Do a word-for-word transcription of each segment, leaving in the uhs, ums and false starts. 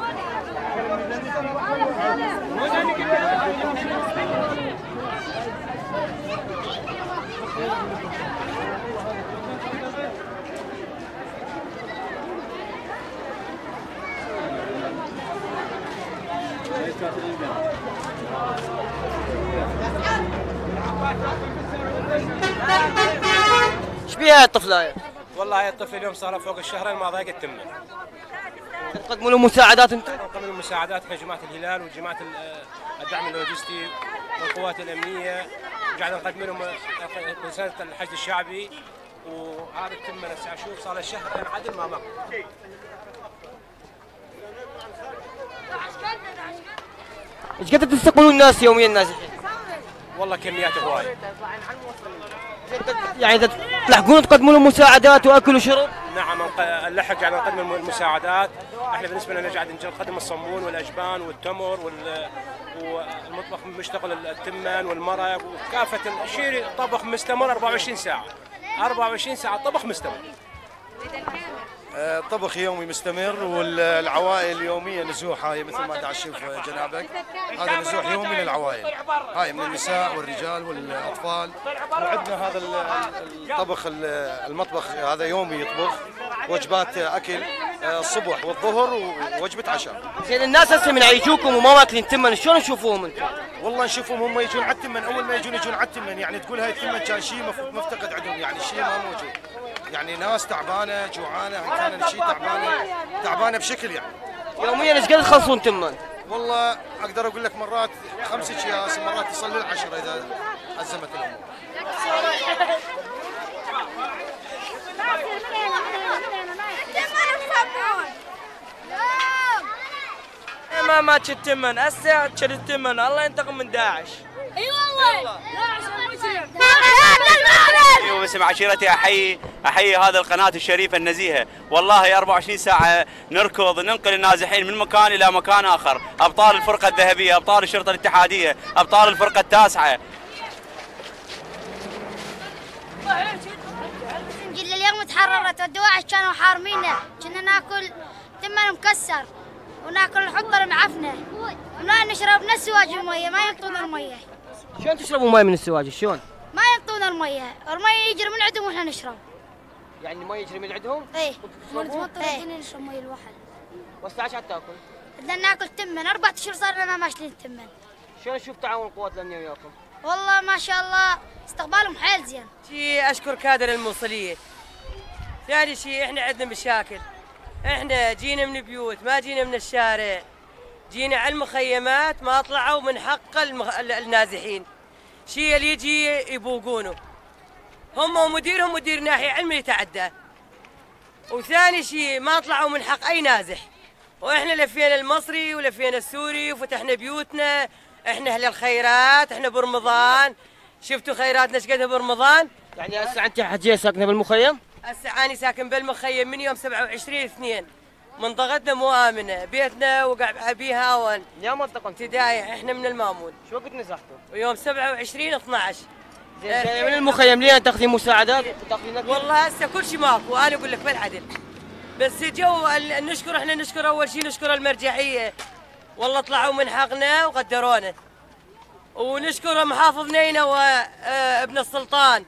ايش بيها الطفله؟ والله هاي الطفل اليوم صار فوق الشهرين ما ضايقت تمه. تقدموا لهم مساعدات انتم؟ نقدم لهم مساعدات احنا جماعه الهلال وجماعه الدعم اللوجستي والقوات الامنيه، قاعد نقدم لهم رساله الحشد الشعبي، وهذا التمه نفسها اشوف صار له شهرين عدل ما مر. ايش قد تستقبلون الناس يوميا النازحين؟ والله كميات هوايه. يعني اذا تلحقون تقدمون لهم مساعدات واكل وشرب؟ نعم نلحق يعني نقدم المساعدات، احنا بالنسبه لنا قاعد نقدم الصمون والاجبان والتمر والمطبخ مشتغل التمن والمرق وكافه الشيء، طبخ مستمر أربعة وعشرين ساعه. أربعة وعشرين ساعه طبخ مستمر. طبخ يومي مستمر، والعوائل يوميا نزوح، هاي مثل ما تعشف جنابك، هذا نزوح يومي للعوائل، هاي من النساء والرجال والاطفال. وعندنا هذا الطبخ المطبخ هذا يومي يطبخ وجبات اكل الصبح والظهر ووجبه عشاء. زين الناس هسه من يجوكم وما ماكلين تمن شلون نشوفوهم انتم؟ والله نشوفهم هم يجون على التمن، اول ما يجون يجون على التمن، يعني تقول هاي التمن كان شيء مفتقد عندهم، يعني الشيء ما موجود، يعني ناس تعبانه جوعانه، كان الشيء تعبانه تعبانه بشكل يعني. يوميا ايش قد تخلصون تمن؟ والله اقدر اقول لك مرات خمس اكياس، مرات تصل للعشره اذا ازمت الامور. ما ماتش التمن، هسه تشد التمن، الله ينتقم من داعش. اي والله داعش المجرم. ايوه باسم عشيرتي احيي احيي هذه القناه الشريفه النزيهه، والله أربعة وعشرين ساعه نركض ننقل النازحين من مكان الى مكان اخر، ابطال الفرقه الذهبيه، ابطال الشرطه الاتحاديه، ابطال الفرقه التاسعه. السنجل اليوم تحررت والدواعش كانوا حارمينا، كنا ناكل تمن مكسر وناكل الحطه المعفنه ونشرب من السواج الميه، ما ينطون الميه. شلون تشربوا ماي من السواج شلون؟ ما ينطون الميه، الميه يجري من عندهم واحنا نشرب. يعني المي يجري من عندهم؟ ايه ونتمطر الدنيا نشرب مي الوحل. وهسه عاد تاكل؟ بدنا ناكل تمن، اربع اشهر صار لنا ما ماشيين تمن. شلون نشوف تعاون القوات الامنيه وياكم؟ والله ما شاء الله استقبالهم حيل زين. شي اشكر كادر الموصليه. ثاني شيء احنا عندنا مشاكل، احنا جينا من بيوت، ما جينا من الشارع، جينا على المخيمات، ما طلعوا من حق المخ... النازحين. شيء اللي يجي يبوقونه هم ومديرهم مدير ناحيه علمي يتعدى. وثاني شيء ما طلعوا من حق اي نازح، واحنا لفينا المصري ولفينا السوري وفتحنا بيوتنا، احنا اهل الخيرات، احنا برمضان، شفتوا خيراتنا ايش قدها برمضان؟ يعني هسه انت حجيه ساكنه بالمخيم؟ هسه اني ساكن بالمخيم من يوم سبعة وعشرين اثنين، منطقتنا مو امنه، بيتنا وقع بيه هاون. يا منطقه ابتدائي احنا من المامون. شو وقت نزحتوا؟ ويوم سبعة وعشرين اثنعش. زين من المخيم ليه تاخذين مساعدات وتاخذين اكل؟ والله هسه كل شيء ماكو، انا اقول لك بالعدل. بس جو نشكر، احنا نشكر اول شيء نشكر المرجعيه، والله طلعوا من حقنا وقدرونا. ونشكر محافظ نينا وابن السلطان.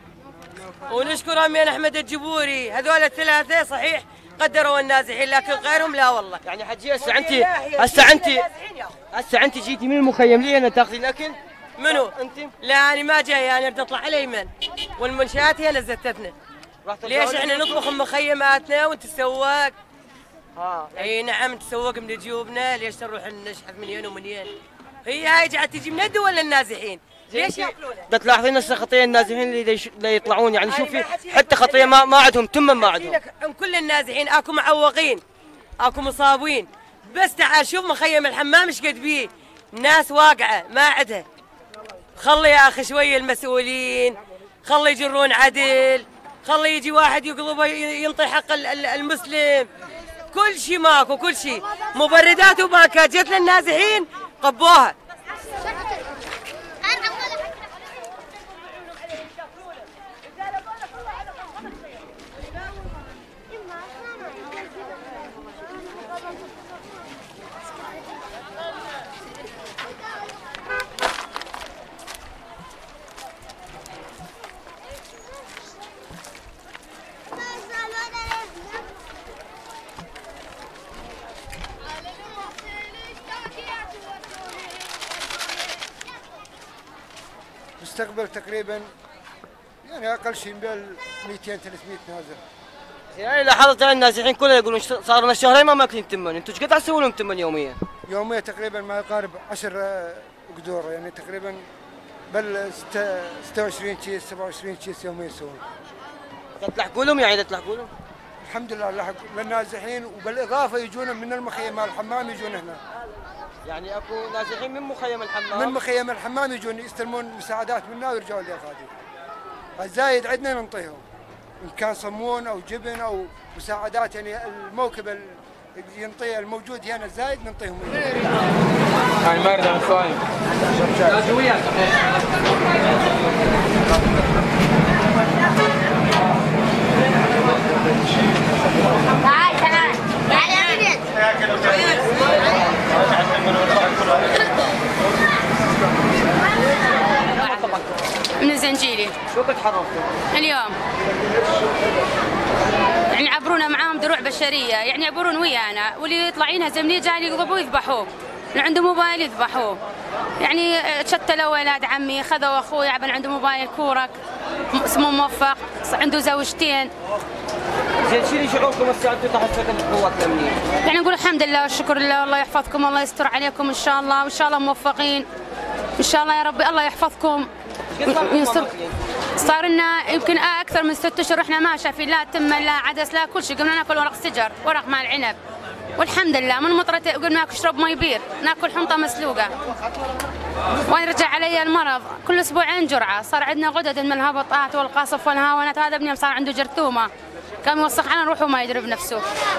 ونشكر امين احمد الجبوري، هذول الثلاثه صحيح قدروا النازحين لكن غيرهم لا والله. يعني حجي هسه انت هسه انت هسه انت جيتي من المخيم ليه انا تاخذين اكل؟ منو؟ انت؟ لا انا ما جاي، انا بدي اطلع على اليمن والمنشات هي اللي زتتنا. ليش احنا نطبخ بمخيماتنا وتسوق؟ اه اي نعم تسوق من جيوبنا، ليش نروح نشحذ من هنا ومن هنا؟ هي هاي قاعد تجي من الدول للنازحين، ليش ياكلونها؟ بدك تلاحظين هسه خطيه النازحين اللي اللي يطلعون، يعني شوفي حتى خطيه ما ما عندهم تمن ما عندهم. كل النازحين اكو معوقين، اكو مصابين، بس تعال شوف مخيم الحمام ايش قد بيه، ناس واقعه ما عندها. خلي يا اخي شويه المسؤولين، خلي يجرون عدل، خلي يجي واحد يقلبه ينطي حق المسلم. كل شيء ماكو، كل شيء مبردات وباكات جت للنازحين قبوها. نستقبل تقريبا يعني اقل شيء بين مئتين ثلاثمئة نازح. يعني لاحظت النازحين كلهم يقولون صار لنا شهرين ما ماكلين تمن، انتم ايش قد تسوون لهم تمن يوميا؟ يوميا تقريبا ما يقارب عشر قدور، يعني تقريبا بل ستة وعشرين كيس سبعة وعشرين كيس يوميا يسوون. تلحقوا لهم يعني تلحقوا لهم؟ الحمد لله لحق للنازحين، وبالاضافه يجون من المخيم الحمام يجون هنا. يعني اكو نازحين من مخيم الحمام؟ من مخيم الحمام يجون يستلمون مساعدات منا ويرجعوا للقاضي. الزايد عندنا ننطيهم ان كان صمون او جبن او مساعدات، يعني الموكب اللي ينطيه الموجود هنا الزايد ننطيهم. هاي مارده من صايم. تعال تعال تعال يا بنت. من الزنجيلي. شو كنت حررتوا؟ اليوم يعني عبرونا معاهم دروع بشريه، يعني يعبرون ويانا، واللي يطلع ينهزم اللي جاي يضربوه يذبحوه، اللي عنده موبايل يذبحوه. يعني تشتلوا ولاد عمي، خذوا اخوي عبن عنده موبايل كورك اسمه موفق، عنده زوجتين. زين شنو شعوركم هسه انتم تحت سكن القوات الامنيه؟ يعني نقول الحمد لله والشكر لله، والله يحفظكم والله يستر عليكم ان شاء الله، وان شاء الله موفقين ان شاء الله يا ربي، الله يحفظكم. صار لنا يمكن اكثر من ست اشهر احنا ما شايفين لا تمن لا عدس لا كل شيء، قمنا ناكل ورق سجر ورق مال عنب والحمد لله. من مطرة قلنا نشرب مي بير، ناكل حنطه مسلوقه، ويرجع علي المرض كل اسبوعين جرعه. صار عندنا غدد من الهبطات والقصف والهاونات. هذا ابني صار عنده جرثومه، كان يوسخ على روحه وما يدري بنفسه.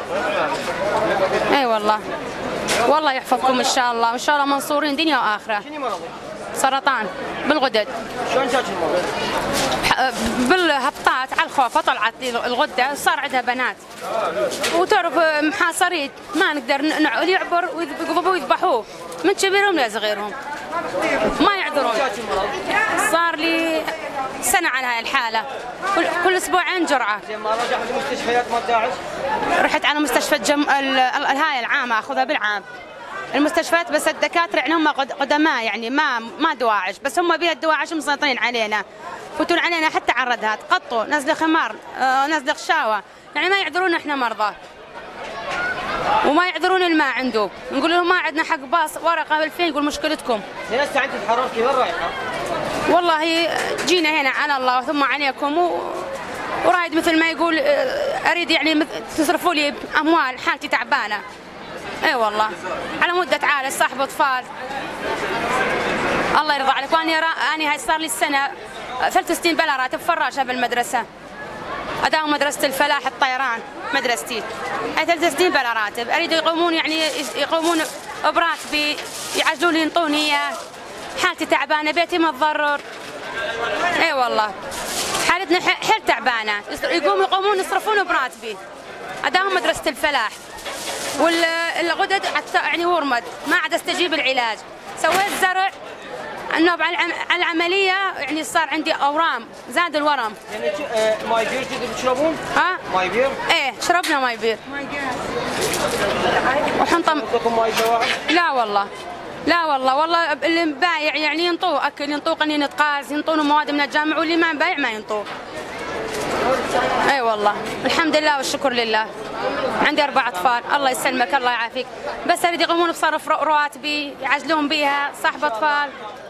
اي والله والله يحفظكم ان شاء الله، وان شاء الله منصورين دنيا واخره. شنو مرض؟ سرطان بالغدد. شلون جاك المرض؟ بالهبطات على الخوفه طلعت لي الغده، صار عندها بنات وتعرف محاصرين ما نقدر اللي يعبر ويقضبوه ويذبحوه من كبيرهم لصغيرهم ما يعذرون. صار لي سنه على هاي الحاله، كل, كل اسبوعين جرعه. زين ما رجعت المستشفيات ما داعش؟ رحت على مستشفى الجم... الهاي العامه اخذها بالعام المستشفيات، بس الدكاتره يعني هم قدماء يعني ما ما دواعش، بس هم بيها الدواعش مسيطرين علينا، فتون علينا حتى عرضها تقطوا نزل خمار آه نزل غشاوه، يعني ما يعذرون احنا مرضى وما يعذرون الماء عنده، نقول لهم ما عندنا حق باص ورقه بالفين، يقول مشكلتكم. زين هسه انت تحررتي وين رايحه؟ والله جينا هنا على الله ثم عليكم و... ورايد مثل ما يقول اريد يعني تصرفوا لي اموال، حالتي تعبانه. اي والله على مده عائله صاحب اطفال، الله يرضى عليك. واني را... اني هاي صار لي السنه ثلاث سنين بلا راتب، فراشه بالمدرسه، اداوم مدرسه الفلاح الطيران مدرستي، هاي ثلاث سنين بلا راتب. اريد يقومون يعني يقومون براتبي، يعجلون لي ينطوني اياه، حالتي تعبانه، بيتي متضرر. اي والله حالتنا حيل تعبانه، يقوموا يقومون يصرفون براتبي، اداهم مدرسه الفلاح والغدد يعني ورمد، ما عاد استجيب العلاج. سويت زرع النوب على العمليه، يعني صار عندي اورام، زاد الورم. يعني ماي بير تقدروا تشربون؟ ها؟ ماي بير؟ ايه شربنا ماي بير. وحنطم. ماي دواعي؟ لا والله لا والله والله اللي مبايع يعني ينطوه اكل، ينطوه قنينه قاز، ينطونه مواد من الجامع، واللي ما مبايع ما ينطوه. اي والله الحمد لله والشكر لله. عندي اربع اطفال، الله يسلمك الله يعافيك، بس اريد يقومون بصرف رواتبي يعجلون بيها، صاحب اطفال.